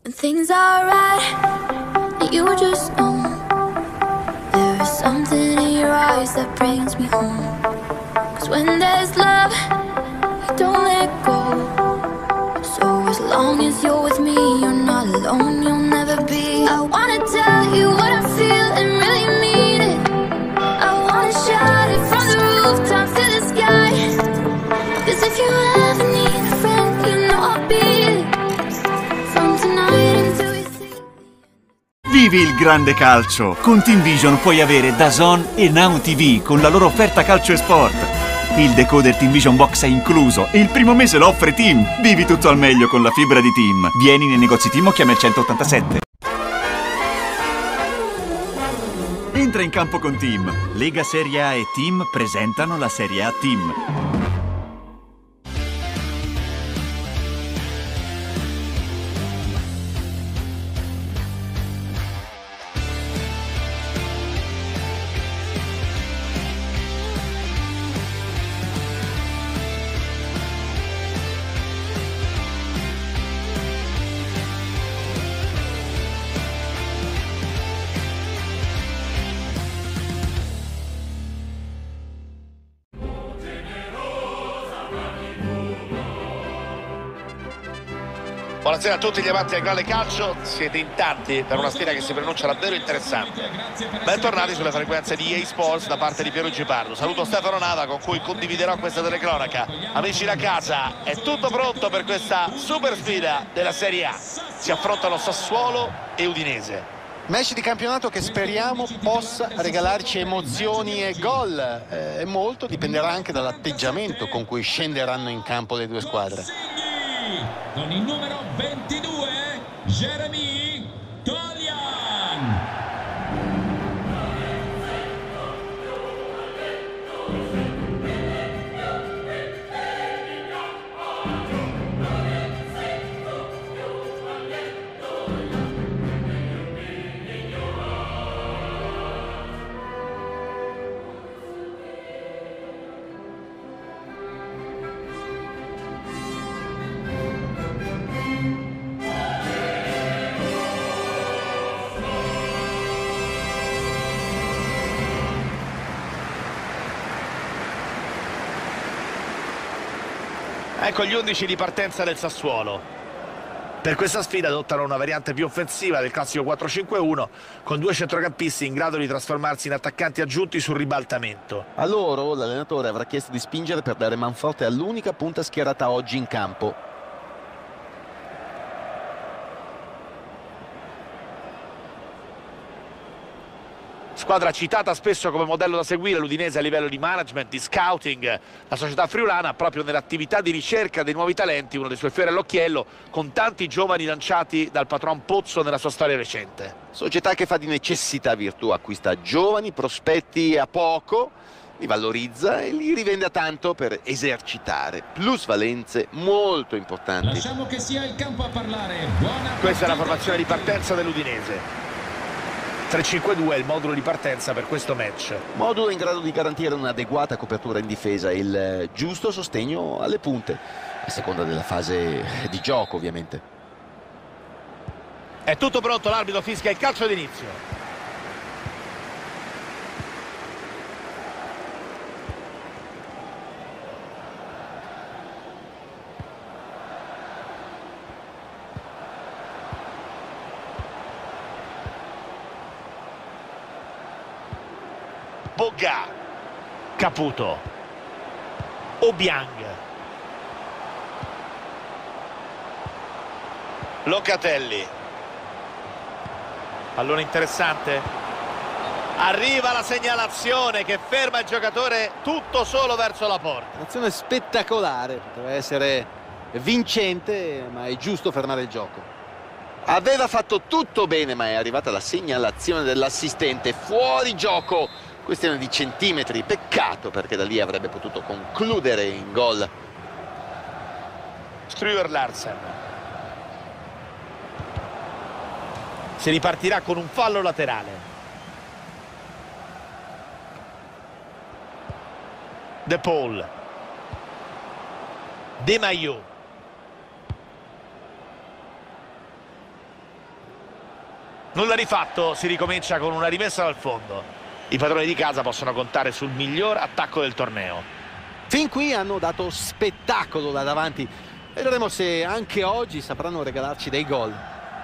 When things are right, you just know there is something in your eyes that brings me home. 'Cause when there's love, you don't let go. So as long as you're with me, you're not alone, you'll never be. I wanna tell you what I feel and really mean it. I wanna shout it from the rooftops to the sky. 'Cause if you ever need a friend, you know I'll be it. From tonight until we see. Vivi il grande calcio! Con Team Vision puoi avere DAZN e Now TV con la loro offerta calcio e sport. Il decoder Team Vision Box è incluso e il primo mese lo offre Team. Vivi tutto al meglio con la fibra di Team. Vieni nei negozi Team o chiama il 187. Entra in campo con Team. Lega Serie A e Team presentano la Serie A Team. Buonasera a tutti gli amanti del grande calcio, siete in tanti per una sfida che si pronuncia davvero interessante. Bentornati sulle frequenze di EA Sports da parte di Pierluigi Pardo. Saluto Stefano Nava con cui condividerò questa telecronaca. Amici da casa, è tutto pronto per questa super sfida della Serie A. Si affrontano Sassuolo e Udinese. Match di campionato che speriamo possa regalarci emozioni e gol. E molto dipenderà anche dall'atteggiamento con cui scenderanno in campo le due squadre. Con il numero 22, Jeremy Tolian. Ecco gli 11 di partenza del Sassuolo. Per questa sfida adottano una variante più offensiva del classico 4-5-1 con due centrocampisti in grado di trasformarsi in attaccanti aggiunti sul ribaltamento. A loro l'allenatore avrà chiesto di spingere per dare manforte all'unica punta schierata oggi in campo. Squadra citata spesso come modello da seguire l'Udinese a livello di management, di scouting. La società friulana proprio nell'attività di ricerca dei nuovi talenti, uno dei suoi fiori all'occhiello, con tanti giovani lanciati dal patron Pozzo nella sua storia recente. Società che fa di necessità virtù, acquista giovani, prospetti a poco, li valorizza e li rivende a tanto per esercitare plusvalenze molto importanti. Lasciamo che sia il campo a parlare. Buona Questa è la partita. formazione di partenza dell'Udinese. 3-5-2 è il modulo di partenza per questo match. Modulo in grado di garantire un'adeguata copertura in difesa e il giusto sostegno alle punte, a seconda della fase di gioco ovviamente. È tutto pronto, l'arbitro fischia il calcio d'inizio. Bogga, Caputo, Obiang, Locatelli, pallone interessante, arriva la segnalazione che ferma il giocatore tutto solo verso la porta. Un'azione spettacolare, poteva essere vincente, ma è giusto fermare il gioco. Aveva fatto tutto bene, ma è arrivata la segnalazione dell'assistente, fuori gioco. Questione di centimetri, peccato perché da lì avrebbe potuto concludere in gol. Struer Larsen. Si ripartirà con un fallo laterale. De Paul. De Maio. Nulla di fatto, si ricomincia con una rimessa dal fondo. I padroni di casa possono contare sul miglior attacco del torneo. Fin qui hanno dato spettacolo da davanti. Vedremo se anche oggi sapranno regalarci dei gol.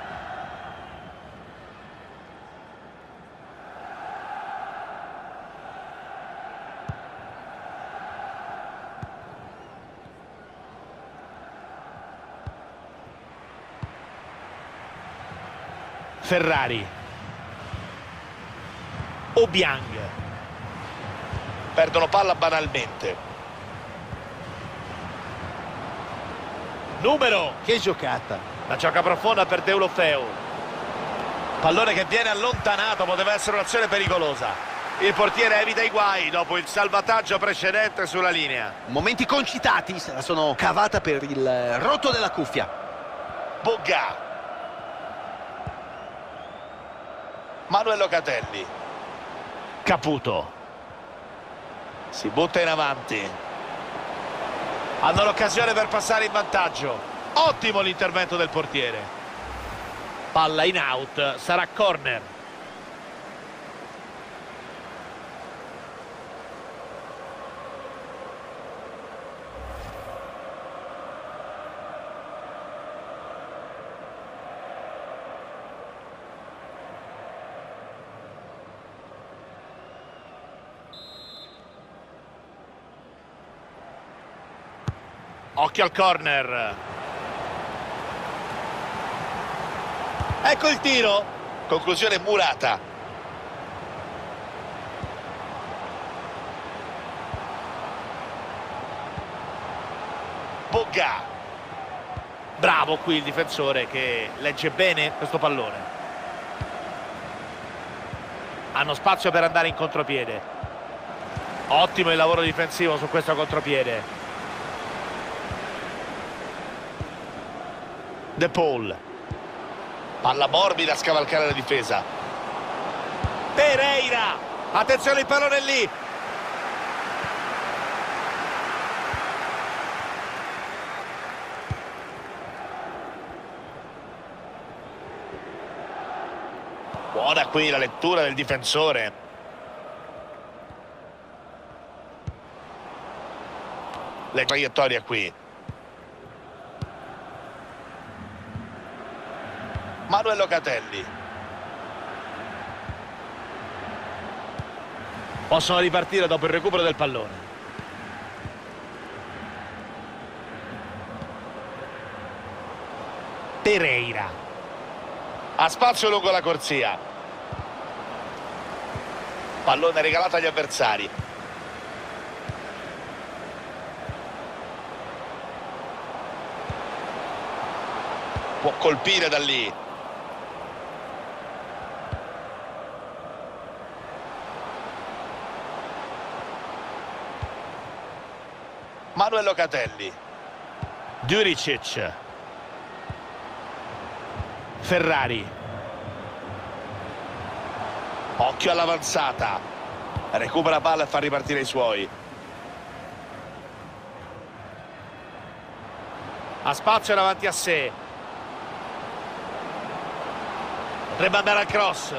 Ferrari. Obiang. Perdono palla banalmente. Numero. Che giocata. La gioca profonda per Deulofeu. Pallone che viene allontanato, poteva essere un'azione pericolosa. Il portiere evita i guai dopo il salvataggio precedente sulla linea. Momenti concitati, se la sono cavata per il rotto della cuffia. Bogga. Manuel Locatelli. Caputo. Si butta in avanti. Hanno l'occasione per passare in vantaggio. Ottimo l'intervento del portiere. Palla in out, sarà corner. Occhio al corner. Ecco il tiro. Conclusione murata. Bogga. Bravo qui il difensore che legge bene questo pallone. Hanno spazio per andare in contropiede. Ottimo il lavoro difensivo su questo contropiede. De Paul. Palla morbida a scavalcare la difesa. Pereira. Attenzione, il pallone è lì. Buona qui la lettura del difensore. La traiettoria qui. Manuel Locatelli. Possono ripartire dopo il recupero del pallone. Pereira. Ha spazio lungo la corsia. Pallone regalato agli avversari. Può colpire da lì. Manuel Locatelli. Djuricic. Ferrari. Occhio all'avanzata. Recupera palla e fa ripartire i suoi. Ha spazio davanti a sé. Potrebbe andare al cross.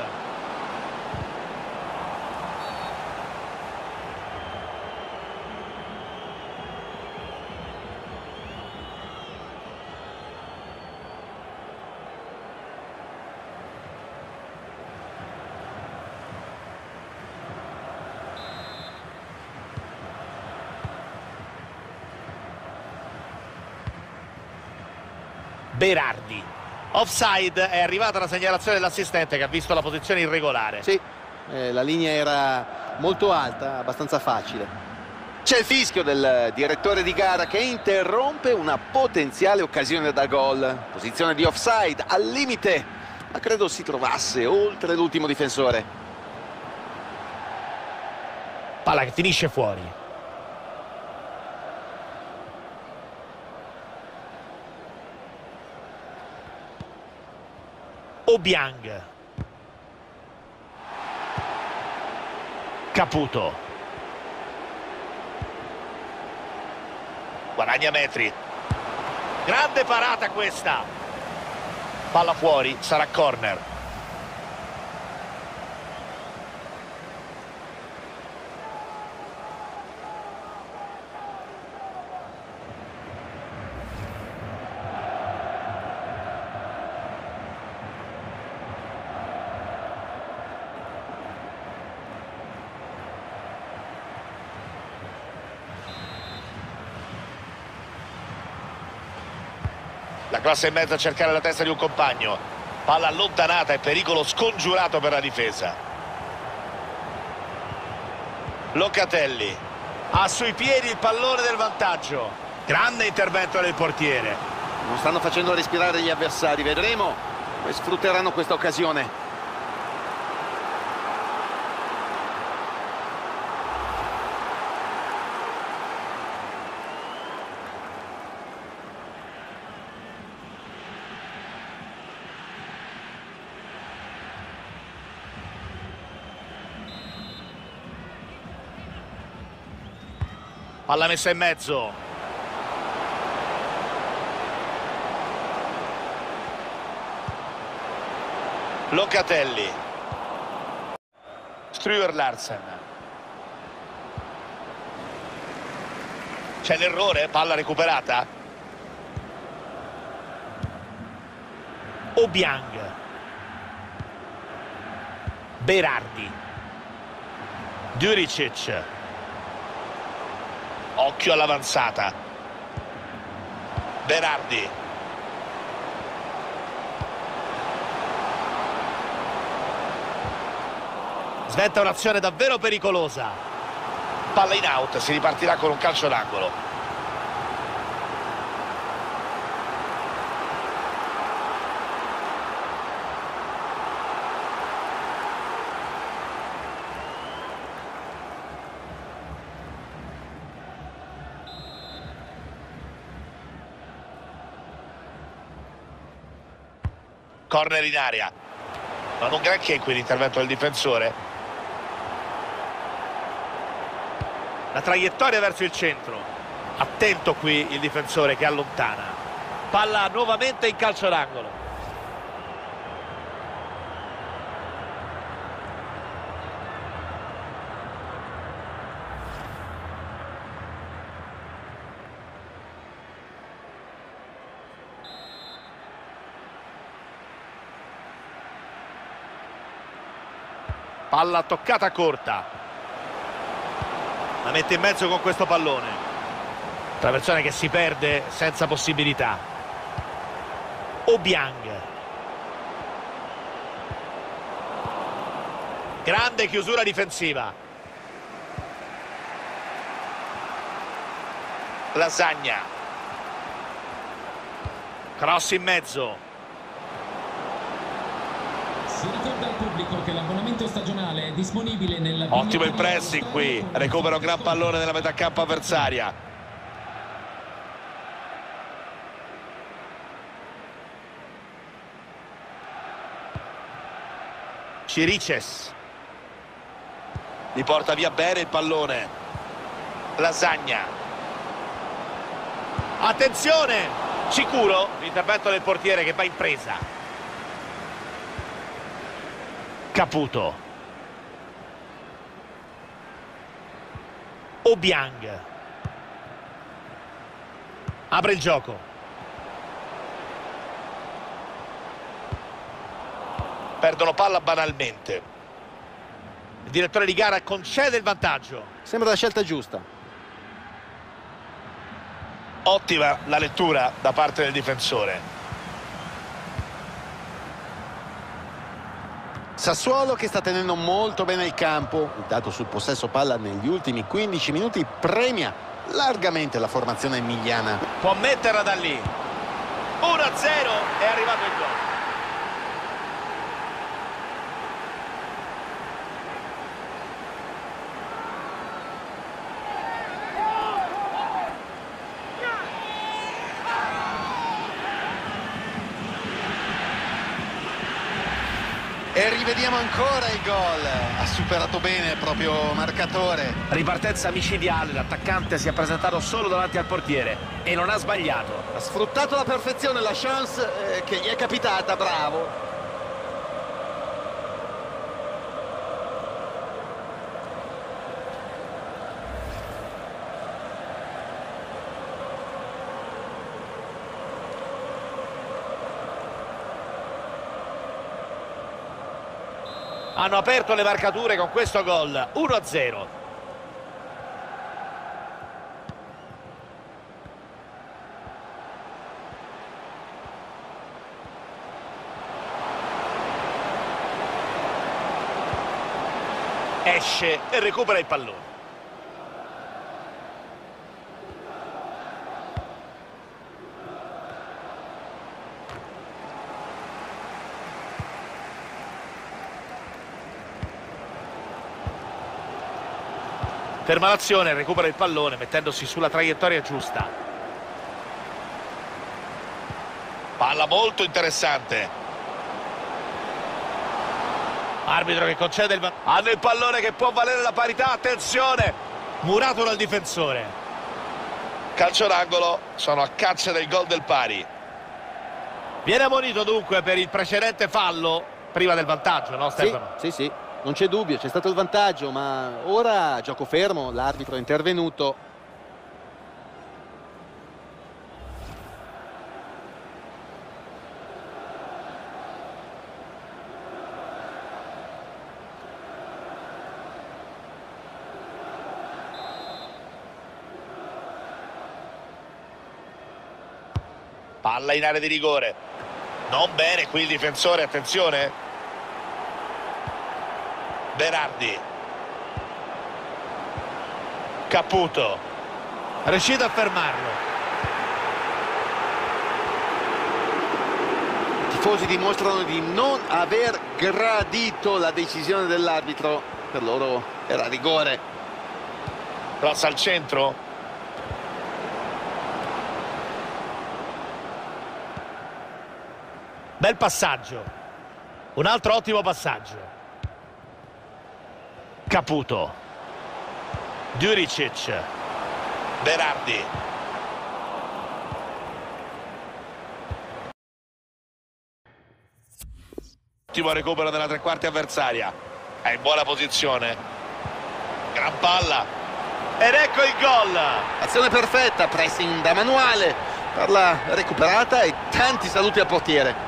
Berardi. Offside, è arrivata la segnalazione dell'assistente che ha visto la posizione irregolare. Sì, la linea era molto alta, abbastanza facile. C'è il fischio del direttore di gara che interrompe una potenziale occasione da gol. Posizione di offside, al limite, ma credo si trovasse oltre l'ultimo difensore. Palla che finisce fuori. Obiang. Caputo. Guadagna metri. Grande parata questa. Palla fuori, sarà corner. classe in mezzo a cercare la testa di un compagno. Palla allontanata e pericolo scongiurato per la difesa. Locatelli ha sui piedi il pallone del vantaggio. Grande intervento del portiere. Non stanno facendo respirare gli avversari, vedremo come sfrutteranno questa occasione. Palla messa in mezzo. Locatelli. Struer Larsen. C'è l'errore, palla recuperata. Obiang. Berardi. Djuricic. Occhio all'avanzata. Berardi. Sventa un'azione davvero pericolosa. Palla in out, si ripartirà con un calcio d'angolo. Corner in area. Ma non granché qui l'intervento del difensore. La traiettoria verso il centro. Attento qui il difensore che allontana. Palla nuovamente in calcio d'angolo. Palla toccata corta. La mette in mezzo con questo pallone. Traversone che si perde senza possibilità. Obiang. Grande chiusura difensiva. Lasagna. Cross in mezzo. Si ricorda al pubblico che l'abbonamento stagionale è disponibile nella... Ottimo il pressing qui. Recupera un gran pallone nella metà campo avversaria. Chiriches. Li porta via bene il pallone. Lasagna. Attenzione! Sicuro l'intervento del portiere che va in presa. Caputo. Obiang. Apre il gioco. Perdono palla banalmente. Il direttore di gara concede il vantaggio. Sembra la scelta giusta. Ottima la lettura da parte del difensore. Sassuolo che sta tenendo molto bene il campo, il dato sul possesso palla negli ultimi 15 minuti premia largamente la formazione emiliana. Può metterla da lì. 1-0, è arrivato il gol. E rivediamo ancora il gol. Ha superato bene il proprio marcatore. Ripartenza micidiale, l'attaccante si è presentato solo davanti al portiere e non ha sbagliato. Ha sfruttato alla perfezione la chance che gli è capitata, bravo. Hanno aperto le marcature con questo gol. 1-0. Esce e recupera il pallone. Ferma l'azione, recupera il pallone mettendosi sulla traiettoria giusta. Palla molto interessante. Arbitro che concede il... Hanno il pallone che può valere la parità, attenzione! Murato dal difensore. Calcio d'angolo, sono a caccia del gol del pari. Viene ammonito dunque per il precedente fallo prima del vantaggio, no Stefano? Sì. Non c'è dubbio, c'è stato il vantaggio, ma ora gioco fermo, l'arbitro è intervenuto. Palla in area di rigore. Non bene qui il difensore, attenzione. Berardi. Caputo. Riuscito a fermarlo. I tifosi dimostrano di non aver gradito la decisione dell'arbitro. Per loro era rigore. Cross al centro. Bel passaggio. Un altro ottimo passaggio. Caputo. Djuricic. Berardi. Ottimo recupero della tre quarti avversaria. È in buona posizione. Gran palla. Ed ecco il gol. Azione perfetta, pressing da manuale. Palla recuperata e tanti saluti al portiere.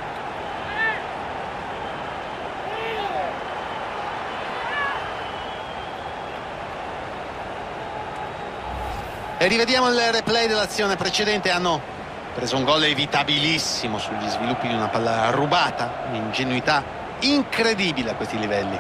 E rivediamo il replay dell'azione precedente. Hanno preso un gol evitabilissimo sugli sviluppi di una palla rubata, un'ingenuità incredibile a questi livelli.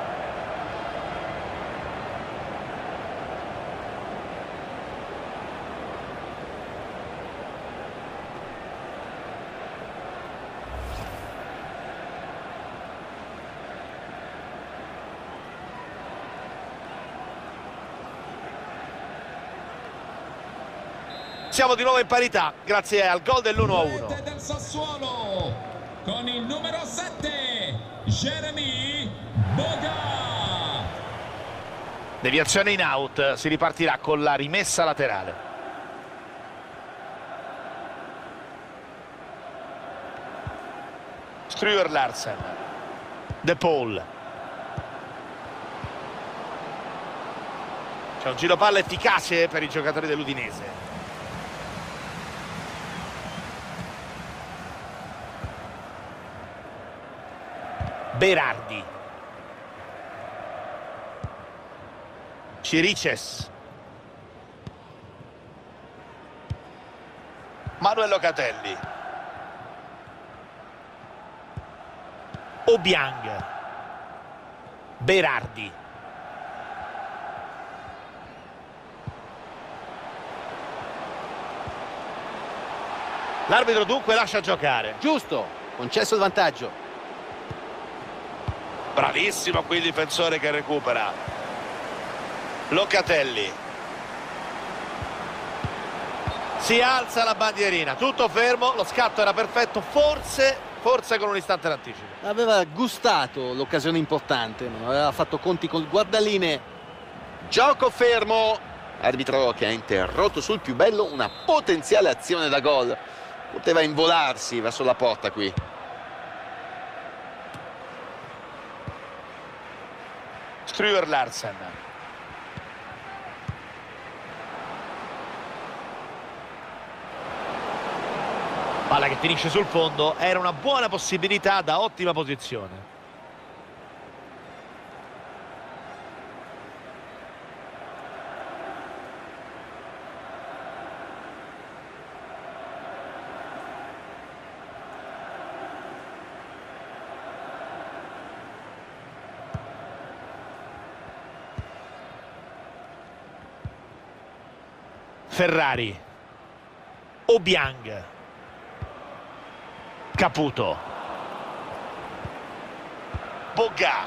Siamo di nuovo in parità grazie al gol dell'1-1. Rete del Sassuolo con il numero 7 Jeremy Boga. Deviazione in out, si ripartirà con la rimessa laterale. Struer Larsen. De Paul. C'è un giro palla efficace per i giocatori dell'Udinese. Berardi. Chiriches. Manuel Locatelli. Obiang. Berardi. L'arbitro dunque lascia giocare. Giusto, concesso il vantaggio. Bravissimo qui il difensore che recupera. Locatelli. Si alza la bandierina, tutto fermo, lo scatto era perfetto, forse con un istante d'anticipo. Aveva gustato l'occasione importante, non aveva fatto conti col guardaline. Gioco fermo. Arbitro che ha interrotto sul più bello una potenziale azione da gol. Poteva involarsi verso la porta qui. Struer Larsen. Palla che finisce sul fondo, era una buona possibilità da ottima posizione. Ferrari, Obiang, Caputo, Boga,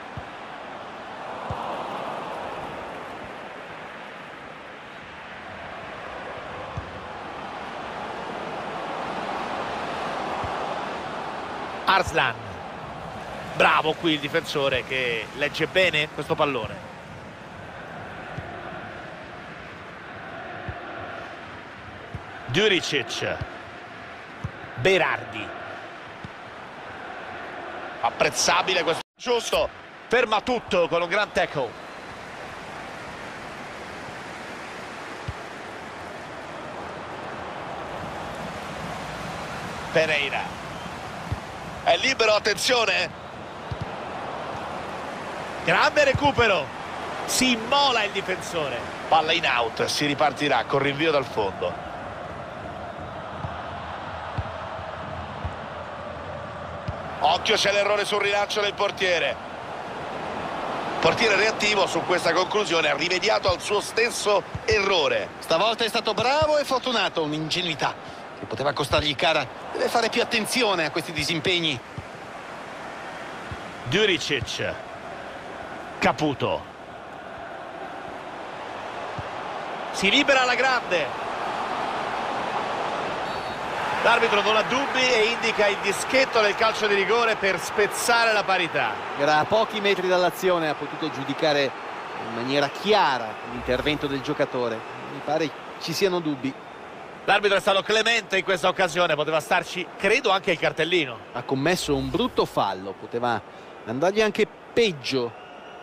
Arslan. Bravo qui il difensore che legge bene questo pallone. Djuricic, Berardi, apprezzabile questo, giusto, ferma tutto con un gran tackle. Pereira è libero, attenzione, grande recupero, si immola il difensore, palla in out, si ripartirà con rinvio dal fondo. Occhio, c'è l'errore sul rilancio del portiere. Portiere reattivo su questa conclusione, ha rimediato al suo stesso errore. Stavolta è stato bravo e fortunato, un'ingenuità che poteva costargli cara. Deve fare più attenzione a questi disimpegni. Djuricic, Caputo, si libera alla grande. L'arbitro non ha dubbi e indica il dischetto del calcio di rigore per spezzare la parità. Era a pochi metri dall'azione, ha potuto giudicare in maniera chiara l'intervento del giocatore. Mi pare ci siano dubbi. L'arbitro è stato clemente in questa occasione, poteva starci, credo, anche il cartellino. Ha commesso un brutto fallo, poteva andargli anche peggio.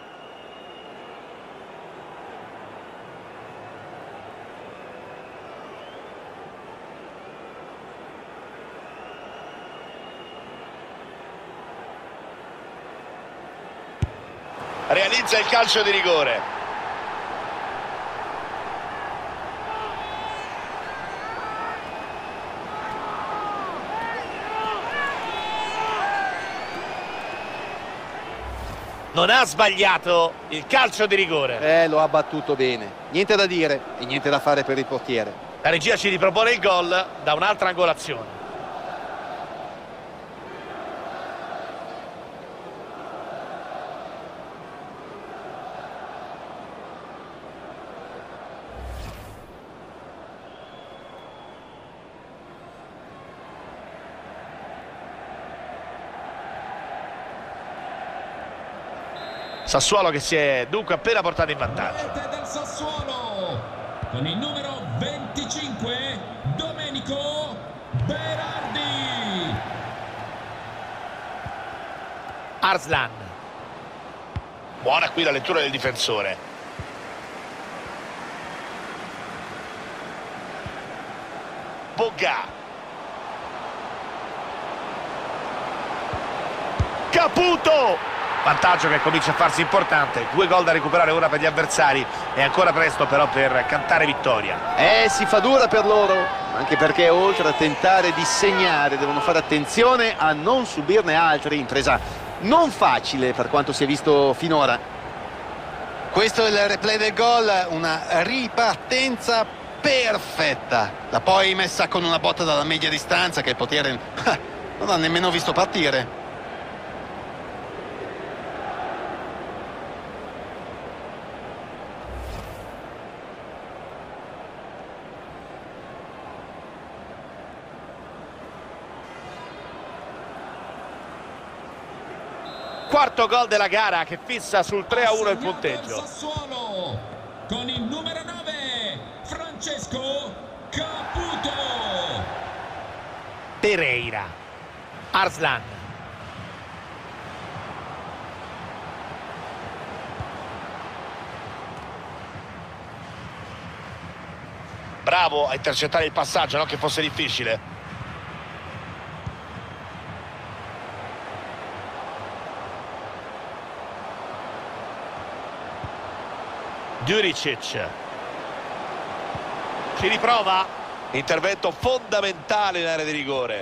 Realizza il calcio di rigore. Non ha sbagliato il calcio di rigore. Lo ha battuto bene. Niente da dire e niente da fare per il portiere. La regia ci ripropone il gol da un'altra angolazione. Sassuolo che si è dunque appena portato in vantaggio. Rete del Sassuolo con il numero 25 Domenico Berardi. Arslan. Buona qui la lettura del difensore. Boga. Caputo. Vantaggio che comincia a farsi importante. 2 gol da recuperare ora per gli avversari. È ancora presto però per cantare vittoria. Si fa dura per loro, anche perché oltre a tentare di segnare devono fare attenzione a non subirne altri. Impresa non facile per quanto si è visto finora. Questo è il replay del gol, una ripartenza perfetta. La poi messa con una botta dalla media distanza che il portiere non ha nemmeno visto partire. Quarto gol della gara che fissa sul 3-1 il punteggio. Sassuolo con il numero 9 Francesco Caputo. Pereira. Arslan. Bravo a intercettare il passaggio, non che fosse difficile. Djuricic. Ci riprova. Intervento fondamentale in area di rigore.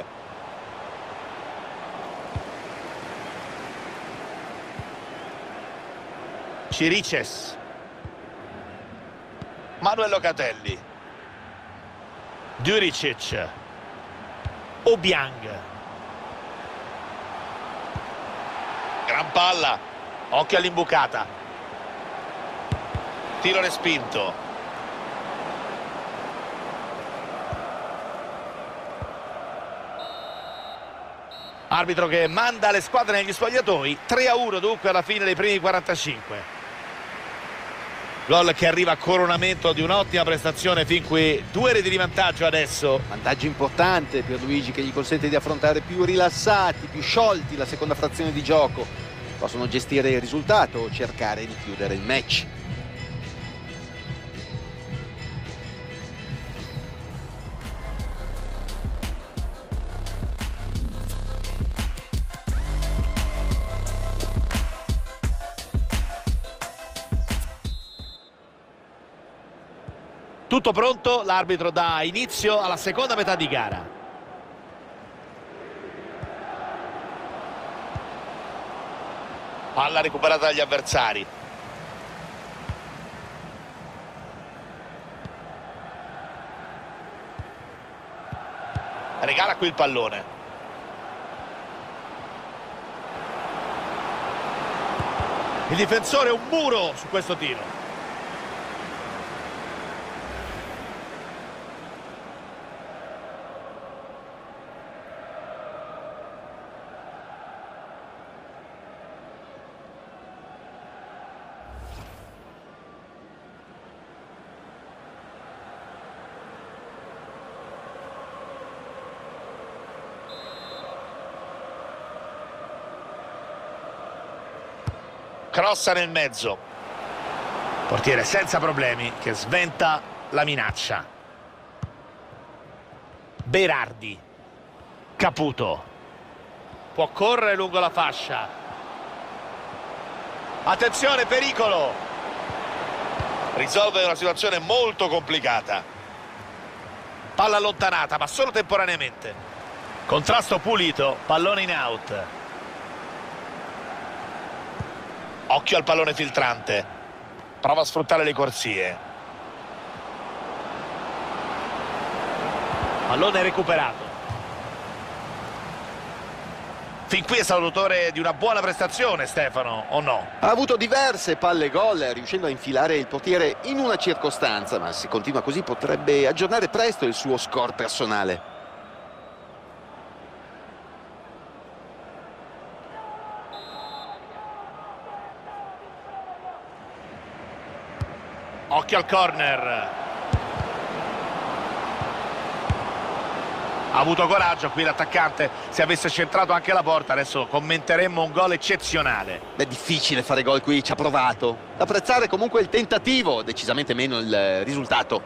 Chiriches. Manuel Locatelli. Juricic. Obiang. Gran palla. Occhio all'imbucata. Tiro respinto. Arbitro che manda le squadre negli spogliatoi. 3-1 dunque alla fine dei primi 45. Gol che arriva a coronamento di un'ottima prestazione fin qui. 2 reti di vantaggio adesso. Vantaggio importante per Luigi, che gli consente di affrontare più rilassati, più sciolti la seconda frazione di gioco. Possono gestire il risultato o cercare di chiudere il match. Tutto pronto, l'arbitro dà inizio alla seconda metà di gara. Palla recuperata dagli avversari. Regala qui il pallone. Il difensore è un muro su questo tiro. Crossa nel mezzo. Portiere senza problemi che sventa la minaccia. Berardi. Caputo. Può correre lungo la fascia. Attenzione, pericolo. Risolve una situazione molto complicata. Palla allontanata, ma solo temporaneamente. Contrasto pulito, pallone in out. Occhio al pallone filtrante. Prova a sfruttare le corsie. Pallone recuperato. Fin qui è stato l'autore di una buona prestazione, Stefano, o no? Ha avuto diverse palle gol, riuscendo a infilare il portiere in una circostanza, ma se continua così potrebbe aggiornare presto il suo score personale. Occhio al corner. Ha avuto coraggio qui l'attaccante. Se avesse centrato anche la porta, adesso commenteremmo un gol eccezionale. È difficile fare gol qui, ci ha provato. Da apprezzare comunque il tentativo, decisamente meno il risultato.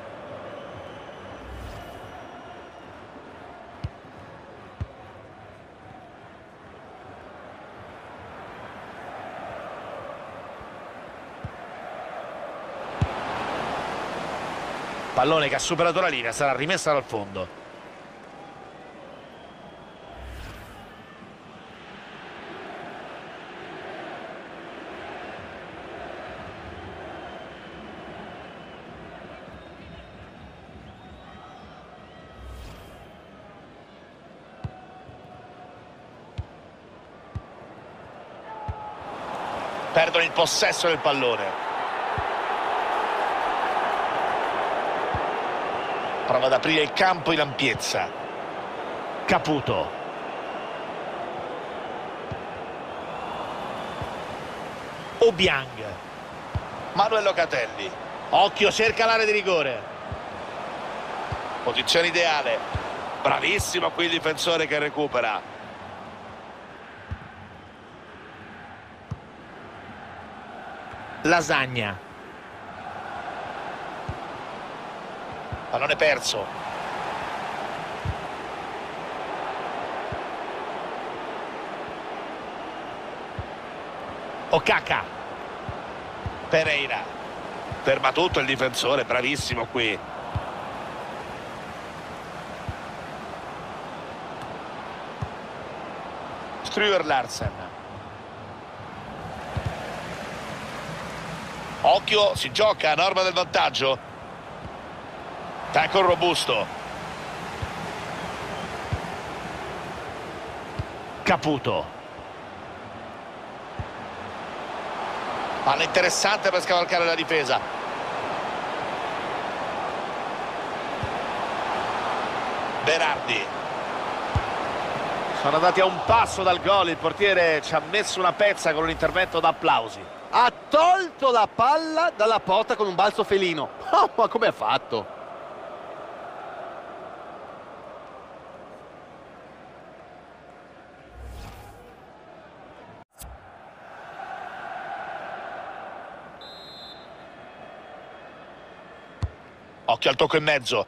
Pallone che ha superato la linea, sarà rimessa dal fondo. Perdono il possesso del pallone. Prova ad aprire il campo in ampiezza. Caputo. Obiang. Manuel Locatelli. Occhio, cerca l'area di rigore. Posizione ideale. Bravissimo qui il difensore che recupera. Lasagna. Pallone perso. Okaka. Pereira. Ferma tutto il difensore, bravissimo qui. Struer Larsen. Occhio, si gioca a norma del vantaggio. Tackle robusto. Caputo. Palla interessante per scavalcare la difesa. Berardi. Sono andati a un passo dal gol, il portiere ci ha messo una pezza con un intervento da applausi. Ha tolto la palla dalla porta con un balzo felino. Oh, ma come ha fatto? Occhio al tocco in mezzo.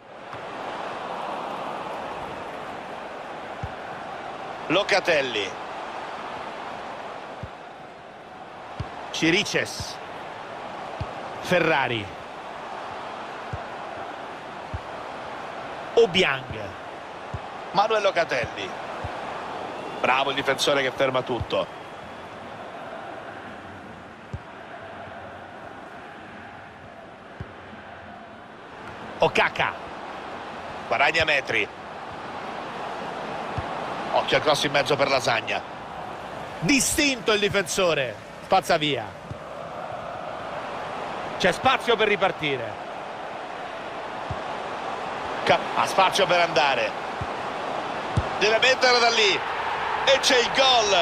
Locatelli. Chiriches. Ferrari. Obiang. Manuel Locatelli. Bravo il difensore che ferma tutto. Okaka. Guadagna metri. Occhio al cross in mezzo per Lasagna. Distinto il difensore. Spazza via. C'è spazio per ripartire. Ha spazio per andare. Deve metterla da lì. E c'è il gol.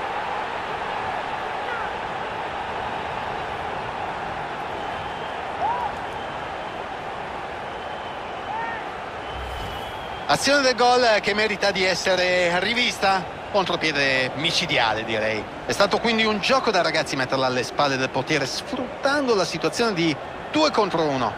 Azione del gol che merita di essere rivista. Contropiede micidiale, direi. È stato quindi un gioco da ragazzi metterla alle spalle del portiere, sfruttando la situazione di 2 contro 1.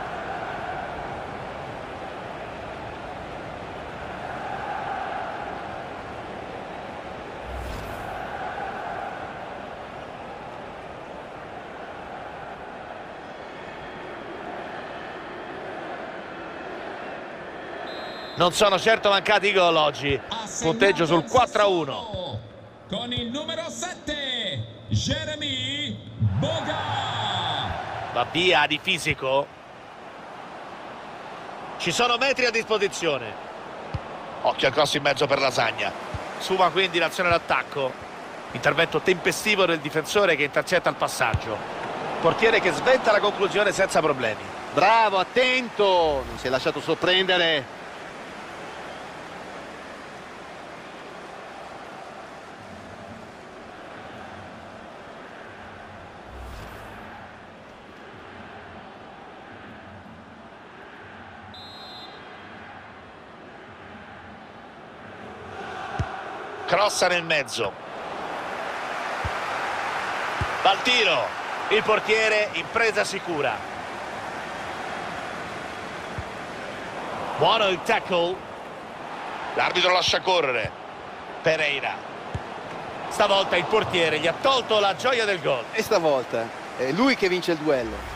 Non sono certo mancati i gol oggi. Punteggio sul 4-1. Con il numero 7, Jeremy Boga. Va via di fisico. Ci sono metri a disposizione. Occhio al cross in mezzo per Lasagna. Suma quindi l'azione d'attacco. Intervento tempestivo del difensore che intercetta il passaggio. Portiere che sventa la conclusione senza problemi. Bravo, attento, non si è lasciato sorprendere. Crossa nel mezzo. Dal tiro. Il portiere in presa sicura. Buono il tackle. L'arbitro lascia correre. Pereira. Stavolta il portiere gli ha tolto la gioia del gol. E stavolta è lui che vince il duello.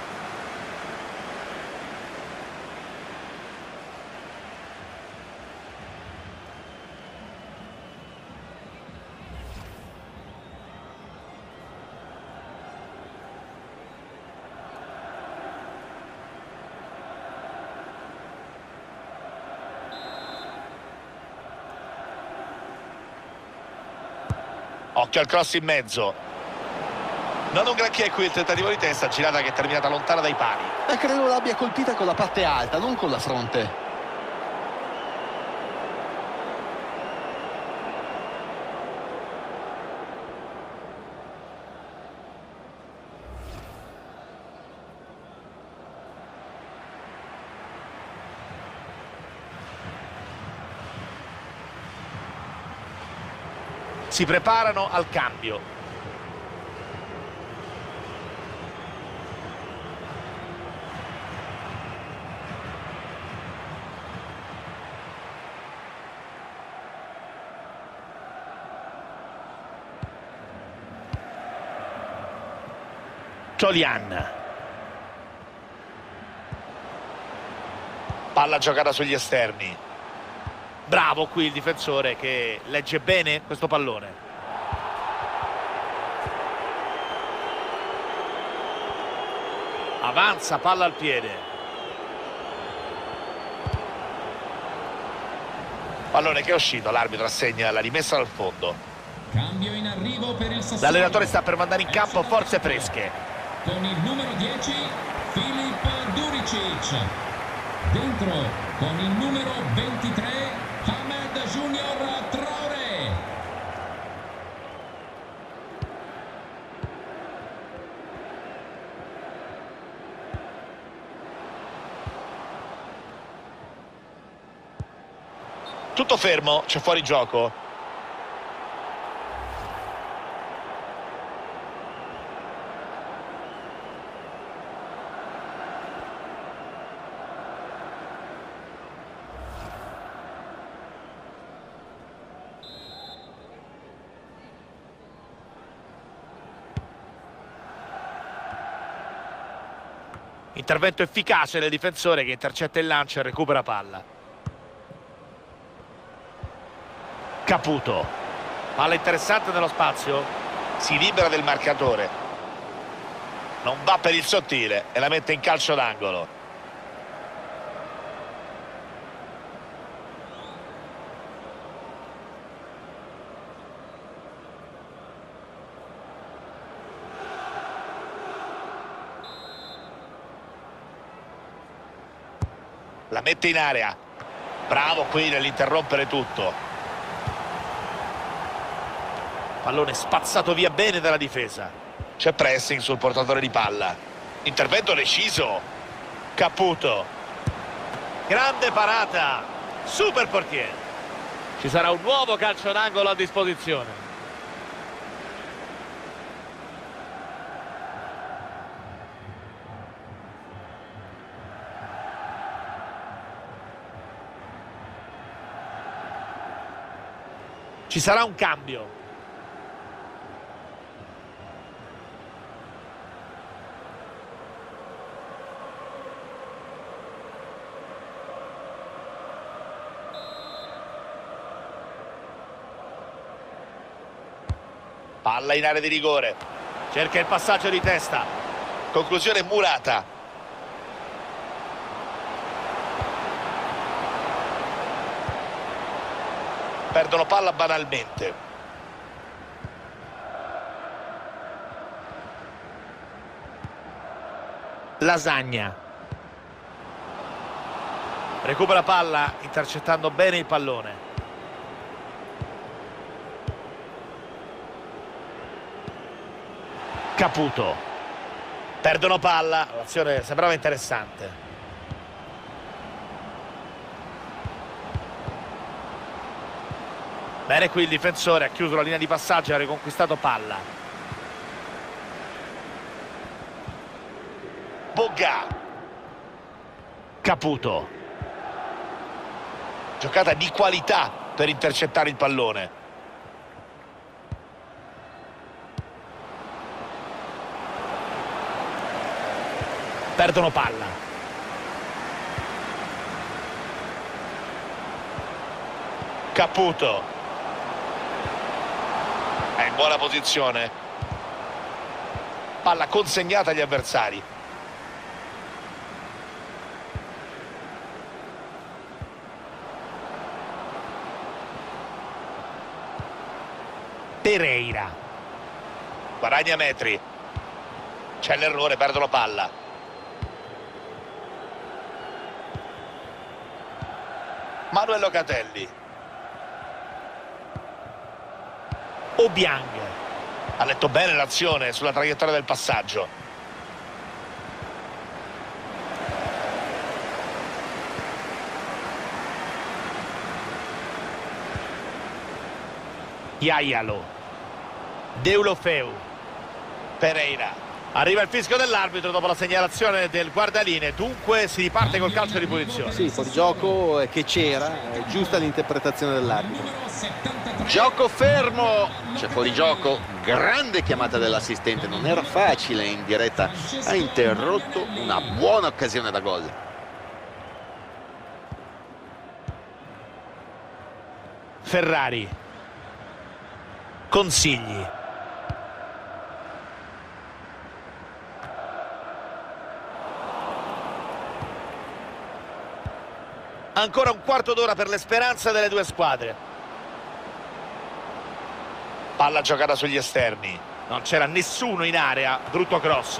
Occhio al cross in mezzo. Non un granché qui il tentativo di testa, girata che è terminata lontana dai pali. Credo l'abbia colpita con la parte alta, non con la fronte. Si preparano al cambio. Tolian. Palla giocata sugli esterni. Bravo qui il difensore che legge bene questo pallone. Avanza, palla al piede. Pallone che è uscito, l'arbitro assegna la rimessa dal fondo. Cambio in arrivo per il Sassuolo. L'allenatore sta per mandare in campo forze fresche. Con il numero 10 Filip Duricic. Dentro con il numero 23 Hamed Junior Traoré. Tutto fermo, c'è fuori gioco. Intervento efficace del difensore che intercetta il lancio e recupera palla. Caputo. Palla interessante nello spazio. Si libera del marcatore. Non va per il sottile e la mette in calcio d'angolo. La mette in area. Bravo qui nell'interrompere tutto. Pallone spazzato via bene dalla difesa. C'è pressing sul portatore di palla. Intervento deciso. Caputo. Grande parata. Super portiere. Ci sarà un nuovo calcio d'angolo a disposizione. Ci sarà un cambio. Palla in area di rigore. Cerca il passaggio di testa. Conclusione Murata. Perdono palla banalmente. Lasagna. Recupera palla intercettando bene il pallone. Caputo. Perdono palla. L'azione sembrava interessante. Bene qui il difensore, ha chiuso la linea di passaggio e ha riconquistato palla. Bogga. Caputo. Giocata di qualità per intercettare il pallone. Perdono palla. Caputo. È in buona posizione. Palla consegnata agli avversari. Pereira. Guadagna metri. C'è l'errore, perdono palla. Manuel Locatelli. Obiang. Ha letto bene l'azione sulla traiettoria del passaggio. Iaialo. Deulofeu. Pereira. Arriva il fischio dell'arbitro dopo la segnalazione del guardaline, dunque si riparte col calcio di punizione. Sì, fuori gioco che c'era, è giusta l'interpretazione dell'arbitro. Gioco fermo, c'è fuori gioco, grande chiamata dell'assistente, non era facile in diretta, ha interrotto una buona occasione da gol. Ferrari. Consigli. Ancora un quarto d'ora per le speranze delle due squadre. Palla giocata sugli esterni, non c'era nessuno in area, brutto cross.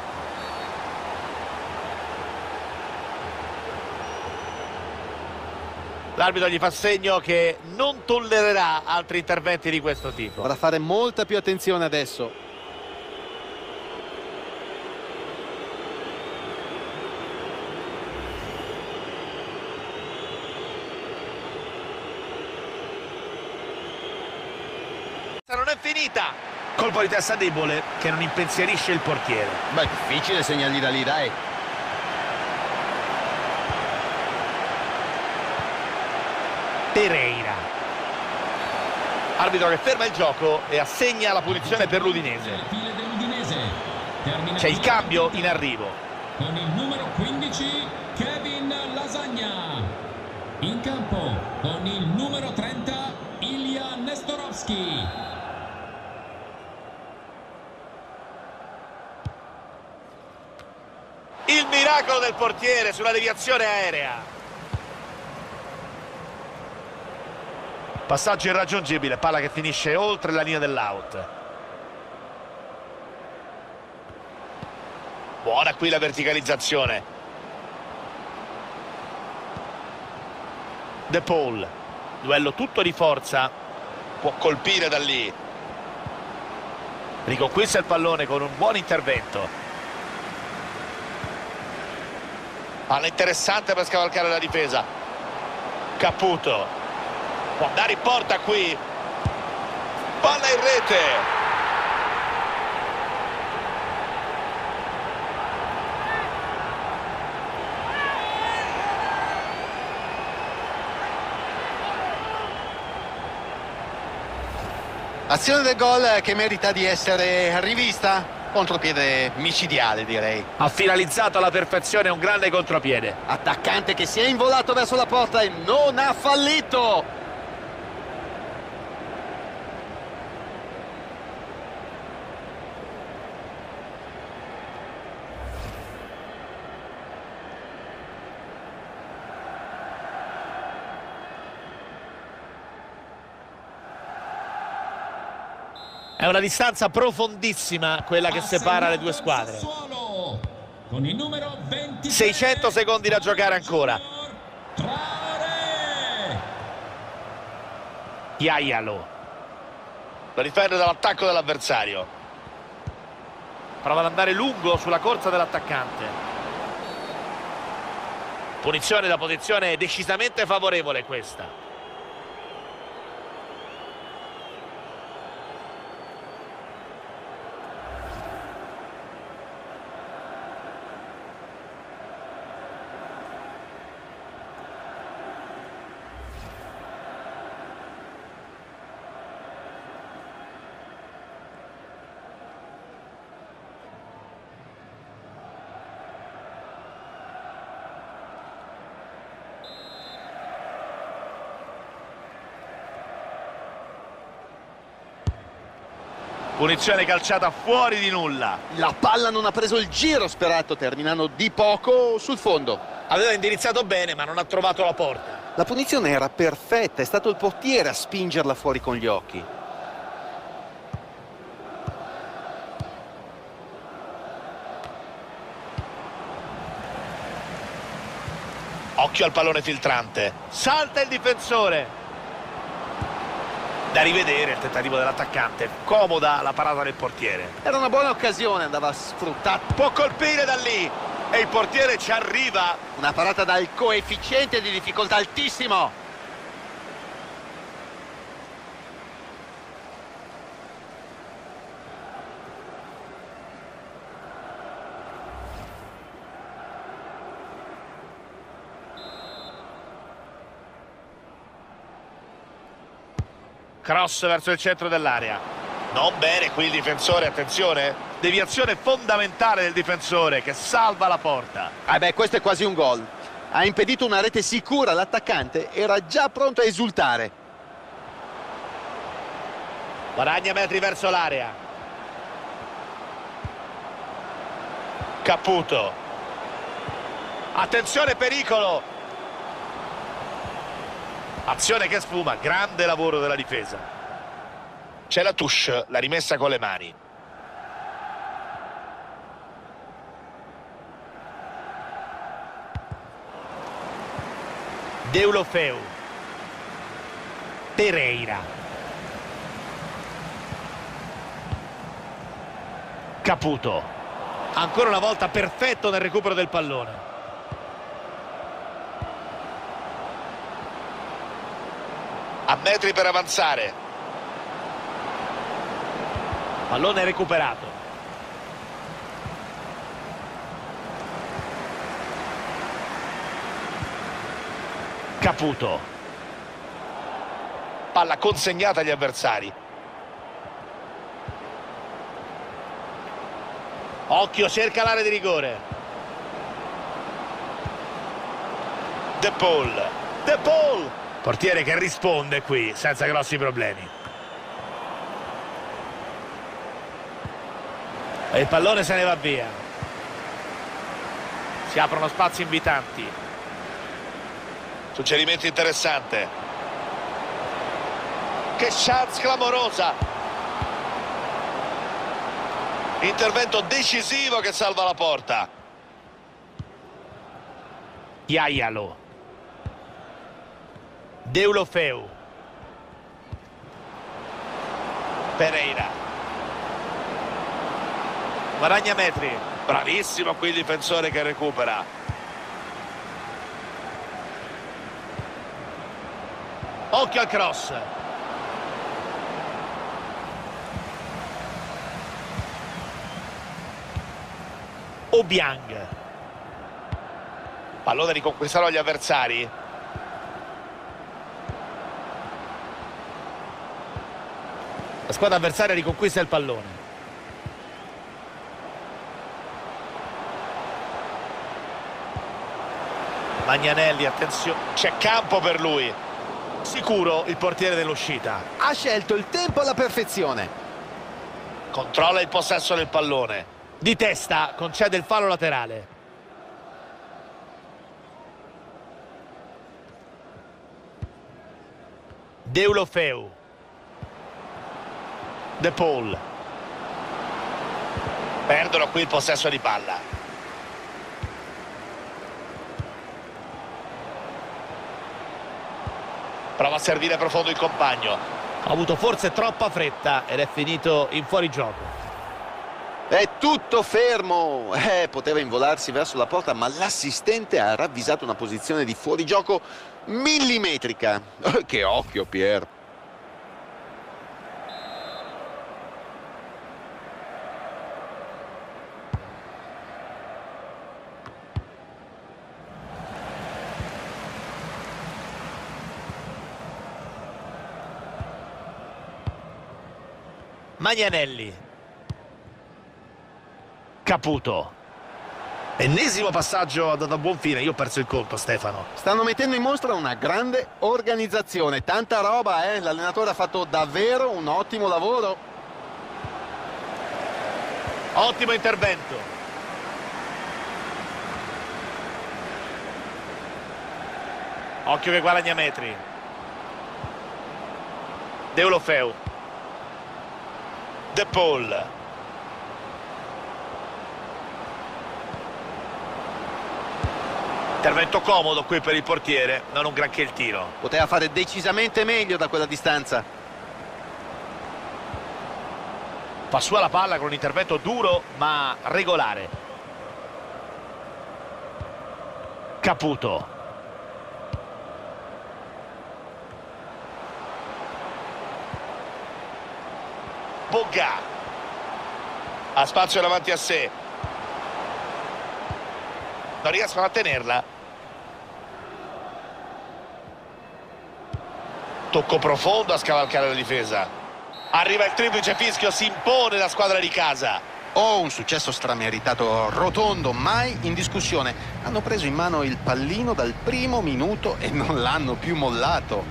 L'arbitro gli fa segno che non tollererà altri interventi di questo tipo. Dovrà fare molta più attenzione adesso. Non è finita. Colpo di testa debole che non impensierisce il portiere. Beh, difficile segnargli da lì, dai. Pereira. Arbitro che ferma il gioco e assegna la punizione per l'Udinese. C'è il cambio in arrivo. Con il numero 15 Kevin Lasagna. In campo con il numero 30 Ilya Nestorovski. Il miracolo del portiere sulla deviazione aerea. Passaggio irraggiungibile, palla che finisce oltre la linea dell'out. Buona qui la verticalizzazione. De Paul, duello tutto di forza, può colpire da lì. Riconquista il pallone con un buon intervento. Palla interessante per scavalcare la difesa. Caputo può andare in porta qui. Palla in rete. Azione del gol che merita di essere rivista. Contropiede micidiale, direi. Ha finalizzato alla perfezione un grande contropiede. Attaccante che si è involato verso la porta e non ha fallito. È una distanza profondissima quella che separa le due squadre. Con il numero 26, 600 secondi da giocare ancora. Chiaialo lo difende dall'attacco dell'avversario. Prova ad andare lungo sulla corsa dell'attaccante. Punizione da posizione decisamente favorevole questa. Punizione calciata fuori di nulla. La palla non ha preso il giro sperato, terminando di poco sul fondo. Aveva indirizzato bene ma non ha trovato la porta. La punizione era perfetta, è stato il portiere a spingerla fuori con gli occhi. Occhio al pallone filtrante. Salta il difensore. Da rivedere il tentativo dell'attaccante. Comoda la parata del portiere. Era una buona occasione, andava sfruttata. Può colpire da lì e il portiere ci arriva. Una parata dal coefficiente di difficoltà altissimo. Cross verso il centro dell'area. Non bene qui il difensore, attenzione. Deviazione fondamentale del difensore che salva la porta. Questo è quasi un gol. Ha impedito una rete sicura, l'attaccante era già pronto a esultare. Guadagna metri verso l'area. Caputo. Attenzione, pericolo. Azione che sfuma, grande lavoro della difesa. C'è la touche, la rimessa con le mani. Deulofeu. Pereira. Caputo. Ancora una volta perfetto nel recupero del pallone. A metri per avanzare. Pallone recuperato. Caputo. Palla consegnata agli avversari. Occhio, cerca l'area di rigore. De Paul. De Paul. Portiere che risponde qui senza grossi problemi. E il pallone se ne va via. Si aprono spazi invitanti. Suggerimento interessante. Che chance clamorosa. Intervento decisivo che salva la porta. Iaialo. Deulofeu. Pereira. Guadagna metri. Bravissimo qui il difensore che recupera. Occhio al cross. Obiang. Pallone riconquisterà gli avversari. La squadra avversaria riconquista il pallone. Magnanelli, attenzione, c'è campo per lui. Sicuro il portiere dell'uscita. Ha scelto il tempo alla perfezione. Controlla il possesso del pallone. Di testa concede il fallo laterale. Deulofeu. De Paul. Perdono qui il possesso di palla. Prova a servire profondo il compagno. Ha avuto forse troppa fretta ed è finito in fuorigioco. È tutto fermo. Poteva involarsi verso la porta, ma l'assistente ha ravvisato una posizione di fuorigioco millimetrica. Che occhio, Pier. Magnanelli. Caputo. Ennesimo passaggio da buon fine. Io ho perso il conto, Stefano. Stanno mettendo in mostra una grande organizzazione. Tanta roba, eh? L'allenatore ha fatto davvero un ottimo lavoro. Ottimo intervento. Occhio che guadagna metri. Deulofeu. De Paul. Intervento comodo qui per il portiere, non un granché il tiro. Poteva fare decisamente meglio da quella distanza. Fa sua la palla con un intervento duro ma regolare. Caputo. Bogga. Ha spazio davanti a sé. Non riescono a tenerla. Tocco profondo a scavalcare la difesa. Arriva il triplice fischio, si impone la squadra di casa. Oh, un successo strameritato, rotondo, mai in discussione. Hanno preso in mano il pallino dal primo minuto e non l'hanno più mollato.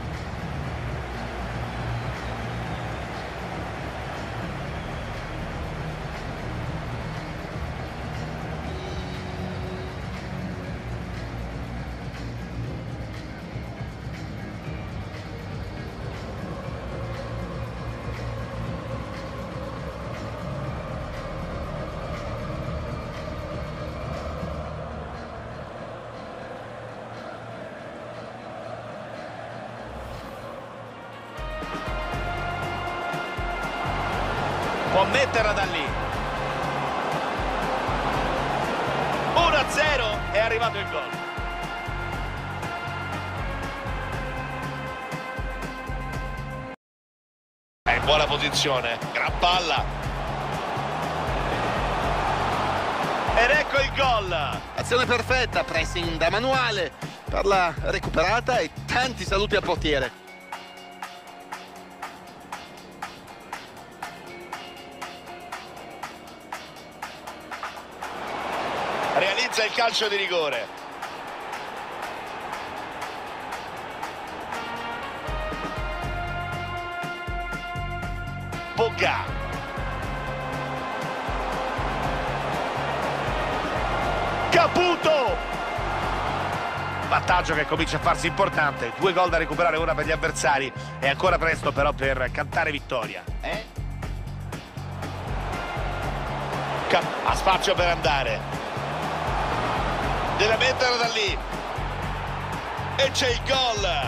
può metterla da lì. 1-0, è arrivato il gol. È in buona posizione, gran palla. Ed ecco il gol. Azione perfetta, pressing da manuale, palla recuperata e tanti saluti al portiere. Realizza il calcio di rigore. Pogba. Caputo. Vantaggio che comincia a farsi importante. 2 gol da recuperare ora per gli avversari. È ancora presto però per cantare vittoria. Ha spazio per andare. Deve metterlo da lì. E c'è il gol.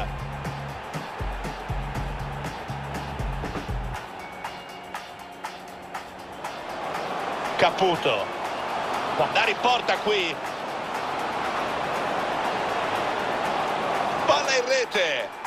Caputo può andare in porta qui. Palla in rete.